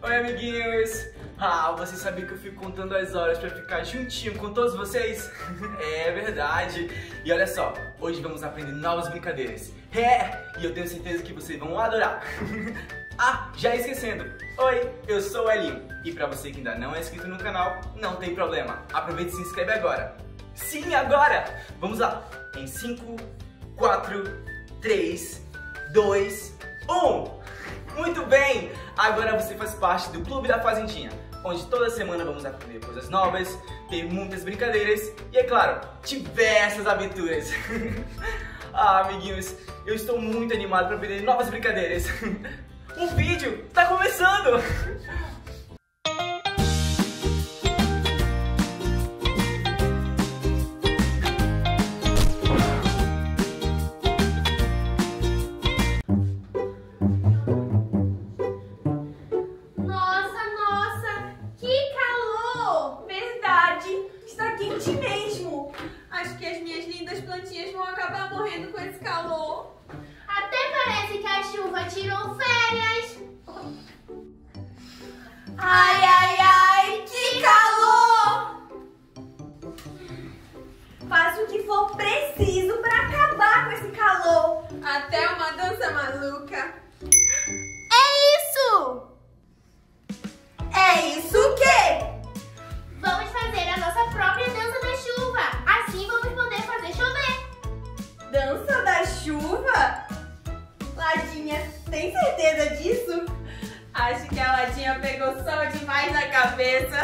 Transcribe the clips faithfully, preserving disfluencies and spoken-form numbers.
Oi, amiguinhos! Ah, você sabia que eu fico contando as horas pra ficar juntinho com todos vocês? É verdade! E olha só, hoje vamos aprender novas brincadeiras. É! E eu tenho certeza que vocês vão adorar! Ah, já esquecendo! Oi, eu sou o Elinho. E pra você que ainda não é inscrito no canal, não tem problema. Aproveita e se inscreve agora. Sim, agora! Vamos lá! Em cinco, quatro, três, dois, um! Muito bem! Agora você faz parte do Clube da Fazendinha, onde toda semana vamos aprender coisas novas, ter muitas brincadeiras e, é claro, diversas aventuras. Ah, amiguinhos, eu estou muito animado para aprender novas brincadeiras. O vídeo está começando! Morrendo com esse calor. Até parece que a chuva tirou férias. Ai, ai, ai, que calor! Faça o que for preciso para acabar com esse calor. Até uma dança maluca. É isso! É isso o quê? Vamos fazer a nossa própria dança da chuva. Assim vamos poder fazer chover. Dança da chuva? Ladinha, tem certeza disso? Acho que a Ladinha pegou sol demais na cabeça.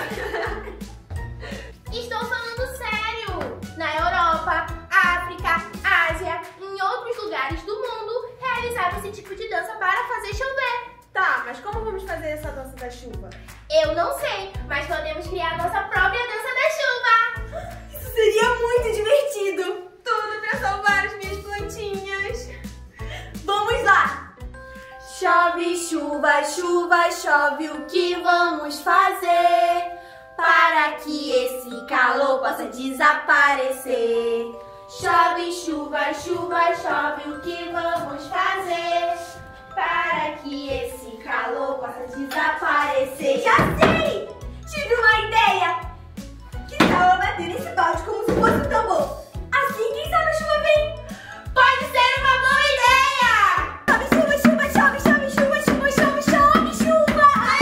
Estou falando sério! Na Europa, África, Ásia, em outros lugares do mundo, realizaram esse tipo de dança para fazer chover. Tá, mas como vamos fazer essa dança da chuva? Eu não sei, mas podemos criar nossa própria dança da chuva. Isso seria muito divertido! Tudo para salvar as minhas plantinhas. Vamos lá! Chove, chuva, chuva, chove, o que vamos fazer para que esse calor possa desaparecer? Chove, chuva, chuva, chove, o que vamos fazer para que esse calor possa desaparecer? Já sei! Tive uma ideia! Que tal eu bater nesse balde como se fosse um tambor? Assim, quem sabe a chuva vem? Pode ser uma boa ideia! Chove, chuva, chuva, chove, chove, chuva, chuva, chove, chove, chuva!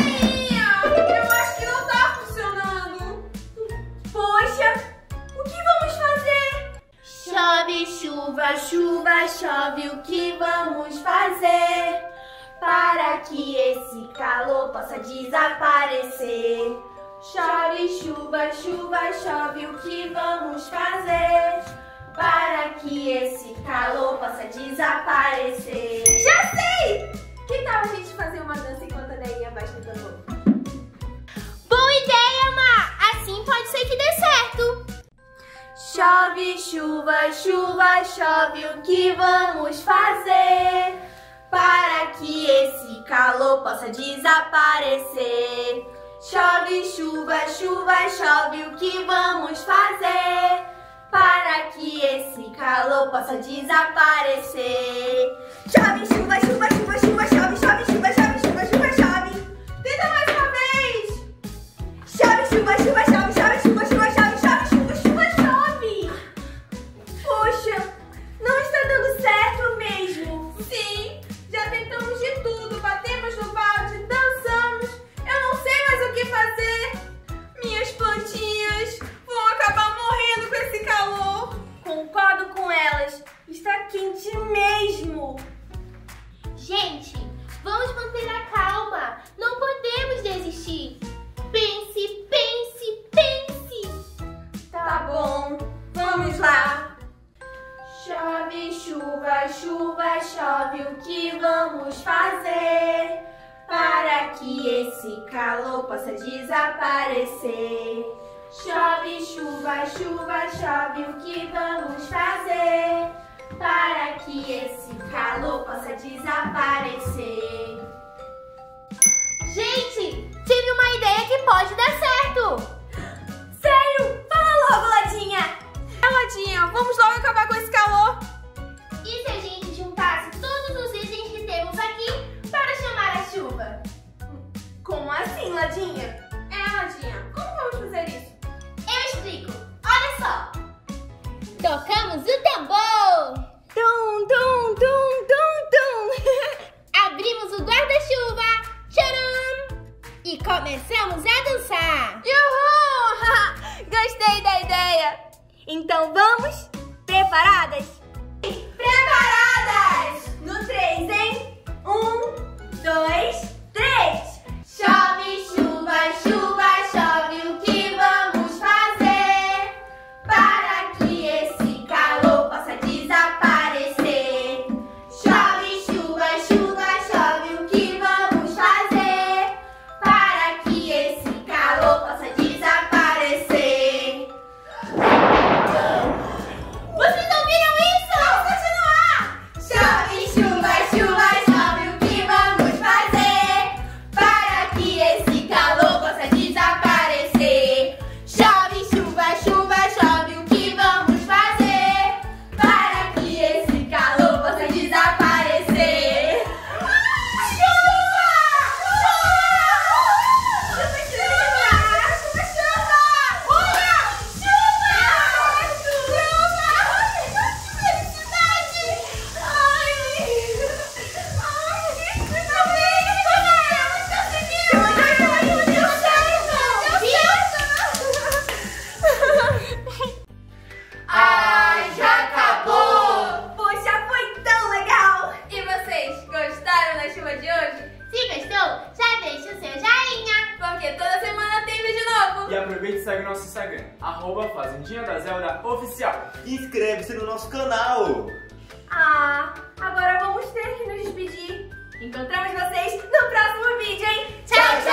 Ai, eu acho que não tá funcionando. Poxa, o que vamos fazer? Chove, chuva, chuva, chove, o que vamos fazer para que esse calor possa desaparecer? Chove, chuva, chuva, chove, o que vamos fazer para que esse calor possa desaparecer? Já sei! Que tal a gente fazer uma dança enquanto a Neinha bate no tambor? Boa ideia, Ma! Assim pode ser que dê certo! Chove, chuva, chuva, chove, o que vamos fazer para que esse calor possa desaparecer? Chove, chuva, chuva, chove, o que vamos fazer para que esse calor possa desaparecer? Chove, chuva, chuva, chuva, chuva, chove, chove, chuva, chove, chuva, chuva, chove. Tenta mais uma vez. Chove, chuva, chuva, chove, chove, chuva, chuva, chove, chove, chuva, chuva, chove. Poxa, não está dando certo mesmo. Sim, já tentamos de tudo, batemos no balde, dançamos. Eu não sei mais o que fazer. Minhas plantinhas vão acabar morrendo com esse calor. Concordo com elas. Está quente mesmo. Gente, vamos manter a calma. Não podemos desistir. Pense, pense, pense. Tá bom, vamos lá. Chove, chuva, chuva, chove, o que vamos fazer para que esse calor possa desaparecer? Chove, chuva, chuva, chove, o que vamos fazer para que esse calor possa desaparecer? Gente, tive uma ideia que pode dar certo! Sério? Fala logo, Ladinha! É, Ladinha, vamos logo acabar com esse calor! E se a gente juntasse todos os itens que temos aqui para chamar a chuva? Como assim? assim, Ladinha? É, Ladinha, como vamos fazer isso? Eu explico. Olha só. Tocamos o tambor. Tum, tum, tum, tum, tum. Abrimos o guarda-chuva. Tcharam! E começamos a dançar. Uhul! Gostei da ideia. Então vamos? Preparadas? Preparadas! No três, hein? Um, dois, três. Chove, chuva, chuva, chove, o que vamos fazer para que esse calor possa desaparecer? Chove, chuva, chuva, chove, o que vamos fazer para que esse calor possa desaparecer? Vocês ouviram isso? Vamos continuar! Chove, chuva, chuva, chove, o que vamos fazer para que esse calor possa desaparecer? Chove, chuva, chuva, chove, o que vamos fazer para que esse calor possa desaparecer? Chuva! Chuva! Chuva, chuva! Chuva, chuva! Olha! Chuva! Chuva! Que felicidade! Ai! Ai! Não veio! Nós conseguimos! Deu certo! Ai, já acabou! Poxa, foi tão legal! E vocês, gostaram da chuva de hoje? Se gostou, já deixa o seu joinha. Porque toda semana tem vídeo novo! E aproveite e segue o nosso Instagram, arroba Fazendinha da Zelda Oficial. Inscreve-se no nosso canal! Ah, agora vamos ter que nos despedir. Encontramos vocês no próximo vídeo, hein? Tchau, tchau!